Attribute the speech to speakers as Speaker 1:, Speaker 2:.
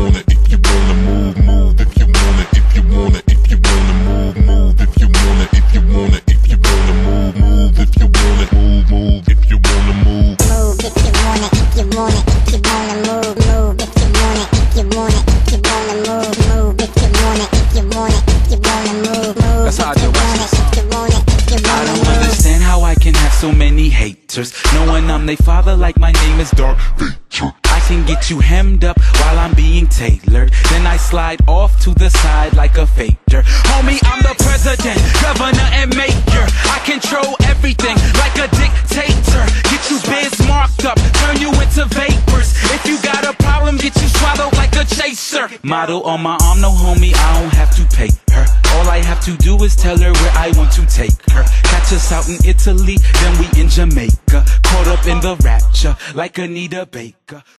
Speaker 1: wanna, if you wanna move, move. If you wanna, if you wanna, if you wanna move, move. If you wanna, if you wanna, if you wanna move, move. If you wanna move, move. If you wanna move,
Speaker 2: move. If you wanna, if you wanna, if you wanna move, move. If you wanna, if you wanna, if you wanna move, move. If you wanna, if you wanna, if you wanna move, move.
Speaker 3: That's how I do it.
Speaker 2: If you wanna, if you
Speaker 3: I
Speaker 2: wanna
Speaker 3: don't
Speaker 2: move.
Speaker 3: understand how I can have so many haters, knowing I'm they father like my name is Darth Vader. I can get you hemmed up while I'm being tailored, then I slide off to the side like a fader. Homie, I'm the president, governor, and mayor. I control everything like a dictator. Get you biz marked up, turn you into vapors. If you got a problem, get you swallowed like a chaser. Model on my arm, no homie, I don't have to pay her. All I have to do is tell her where I want to take her. Catch us out in Italy, then we in Jamaica. Caught up in the rapture like Anita Baker.